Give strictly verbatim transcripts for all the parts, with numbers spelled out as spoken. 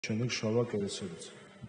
შემდეგ შალვა კერესელიძე.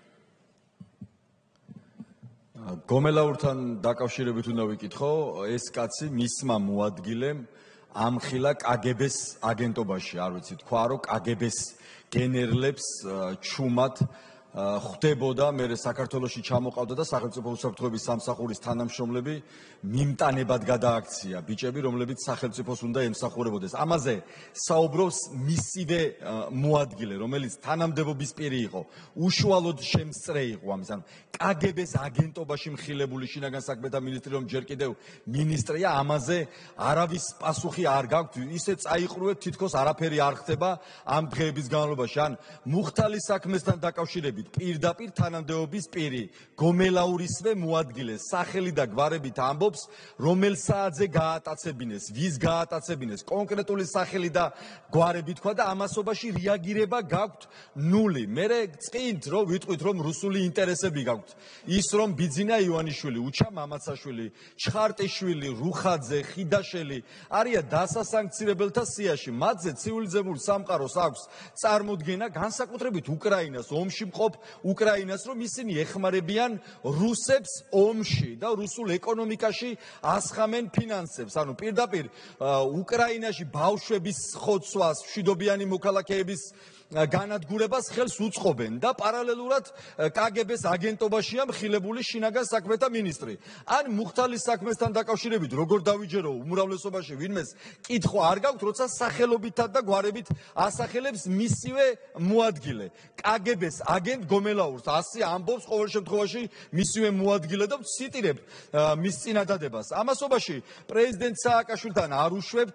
გომელაურთან დაკავშირებით უნდა ვიკითხო, ეს კაცი მისმა მოადგილემ ამხილა კაგებეს აგენტობაში, არ ვიცი, თქვა რომ კაგებეს გენერლებს ჩუმად ხდებოდა, მე საქართველოში ჩამოყავდა და სახელმწიფო უსაფრთხოების სამსახურის თანამშრომლები მიმტანებად გადააქცია ბიჭები, რომლებიც სახელმწიფოს უნდა ემსახურებოდეს. ამაზე საუბრობს მისივე მოადგილე, რომელიც თანამდებობის პირი იყო, უშუალოდ შემსწრე იყო ამის. ანუ კაგებეს აგენტობაში მხილებული შინაგან საქმეთა მინისტრი, რომ ჯერ კიდევ მინისტრია, ამაზე არავის პასუხი არ გაქვთ, ისე წაიყრუეთ, თითქოს არაფერი არ ხდება ამ დღეების განმავლობაში. ან მუხთალის საქმესთან დაკავშირებით პირდაპირ თანამდებობის პირი, გომელაურისვე მოადგილეს, სახელი და გვარებით ამბობს, რომელ საათზე გაატაცებინეს, ვის გაატაცებინეს, კონკრეტული სახელი და გვარები თქვა და ამასობაში რეაგირება გაქვთ ნული. მერე წინთ რომ ვიტყვით, რომ რუსული ინტერესები გაქვთ. ის რომ ბიძინა ივანიშვილი, უჩა მამაცაშვილი, ჩხარტიშვილი, რუხაძე, ხიდაშელი არიან დასასანქცირებელთა სიაში. მათზე ცივილიზებულ სამყაროს აქვს წარმოდგენა განსაკუთრებით უკრაინას, ომში მყოფ უკრაინას, რომ ისინი ეხმარებიან რუსებს ომში და რუსულ ეკონომიკაში ასხამენ ფინანსებს. ანუ პირდაპირ უკრაინაში ბავშვების ხოცვას, მშვიდობიანი მოქალაქეების განადგურებას ხელს უწყობენ და პარალელურად კაგებეს აგენტობაშია მხილებული შინაგან საქმეთა მინისტრი. ან მუხთალის საქმესთან დაკავშირებით როგორ დავიჯერო უმრავლესობაში ვინმეს კითხვა არ გაქვთ, როცა სახელობითად და გვარებით ასახელებს მისივე მოადგილე. კაგებეს აგენტ გომელაურს ასე ამბობს ყოველ შემთხვევაში მისივე მოადგილე და ვციტირებ მის წინადადებას. ამასობაში პრეზიდენტ სააკაშვილთან არ უშვებთ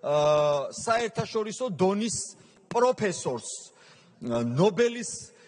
საერთაშორისო დონის პროფესორს, ნობელის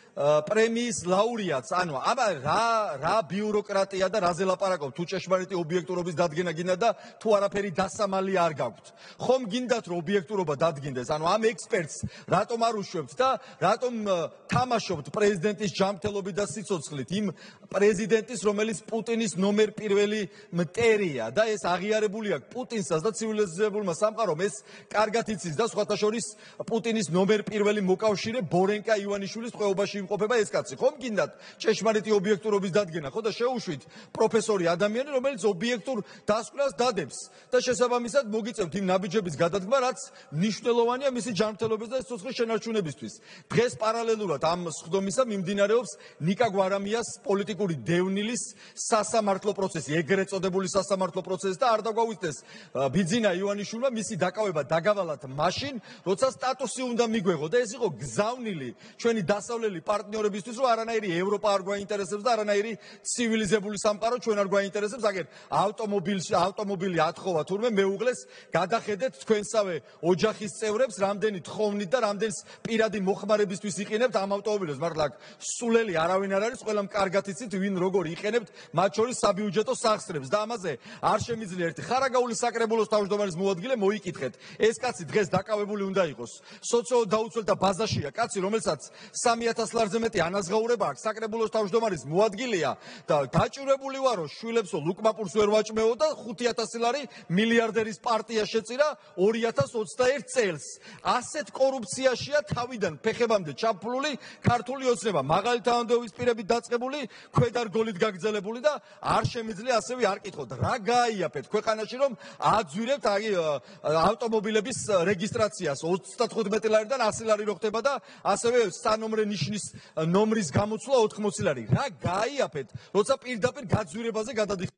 პრემიის ლაურეატს. ანუ აბა რა რა ბიუროკრატია და რაზე ლაპარაკობ, თუ ჭეშმარიტი ობიექტურობის დადგენა გინდა და თუ არაფერი დასამალი არ გაქვთ. ხომ გინდათ რომ ობიექტურობა დადგინდეს? ანუ ამ ექსპერტს რატომ არ უშვებთ და რატომ თამაშობთ პრეზიდენტის ჯანმრთელობით და სიცოცხლით, იმ პრეზიდენტის, რომელიც პუტინის ნომერ პირველი მტერია და ეს აღიარებული აქვს პუტინსაც და ცივილიზებულმა სამყარომ ეს კარგად იცის და სხვათა შორის პუტინის ნომერ პირველი მოკავშირე ბორენკა ივანიშვილის ტყვეობაში ყოფება ეს კაცი. ხომ გინდათ ჭეშმარიტი ობიექტურობის დადგენა, ხო და შეუშვით პროფესორი ადამიანი, რომელიც ობიექტურ დასკვნას დადებს და შესაბამისად მოგიწევთ იმ ნაბიჯების გადადგმა, რაც მნიშვნელოვანია მისი ჯანმრთელობის და სიცოცხლის შენარჩუნებისთვის. დღეს პარალელურად ამ სხდომისა მიმდინარეობს ნიკა გვარამიას პოლიტიკური დევნილის სასამართლო პროცესი, ეგრეთ წოდებული სასამართლო პროცესი და არ დაგვაუწყდეს ბიძინა ივანიშვილმა მისი დაკავება დაგავალათ მაშინ, როცა სტატუსი უნდა მიგვეღო და ეს იყო გზავნილი ჩვენი დასავლელი პარტნიორებისთვის, რომ არანაირი ევროპა არ გვაინტერესებს და არანაირი ცივილიზებული სამყარო ჩვენ არ გვაინტერესებს. აგერ ავტომობილში ავტომობილი ათხოვა თურმე მეუღლეს, გადახედეთ თქვენსავე ოჯახის წევრებს, რამდენი თხოვნით და რამდენს პირადი მოხმარებისთვის იყენებთ ამ ავტომობილებს. მართლა აქ სულელი არავინ არ არის, ყველამ კარგად იცით ვინ როგორ იყენებთ, მათ შორის საბიუჯეტო სახსრებს და ამაზე არ შემიძლია ერთი ხარაგაულის საკრებულოს თავმჯდომარის მოადგილე მოიკითხეთ. ეს კაცი დღეს დაკავებული უნდა იყოს სოციალურ დაუცველთა ბაზაშია კაცი, რომელსაც სამი ათას ლარზე მეტი ანაზღაურება აქვს, საკრებულოს თავმჯდომარის მოადგილეა და დაჭირებული ვარო შვილებსო ლუკმაპურს ვერ ვაჭმეო და ხუთი ათასი ლარი მილიარდერის პარტია შეწირა ორი ათას ოცდაერთ წელს. ასეთ კორუფციაშია თავიდან ფეხებამდე ჩაფლული ქართული ოცნება, მაღალი თანამდებობის პირებით დაწყებული, ქვედარგოლით გაგრძელებული და არ შემიძლია ასევე არ კითხოთ. რა გააიაფეთ ქვეყანაში, რომ აძვირებთ ავტომობილების რეგისტრაციას ოცდათხუთმეტი ლარიდან ასი ლარი რო ხდება და ასევე სანომრე ნიშნის ნომრის გამოცვლა ოთხმოცი ლარი. რა გააიაფეთ, როცა პირდაპირ გაძვირებაზე გადადიხართ?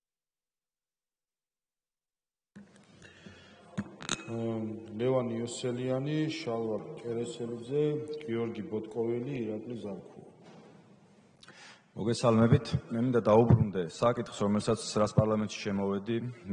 ლევან იოსელიანი, შალვა კერესელიძე, გიორგი ბოტკოველი, ირაკლი ზარქუა. მოგესალმებით. მე მინდა დაუბრუნდე საკითხს, რომელსაც რას პარლამენტში შემოვედი.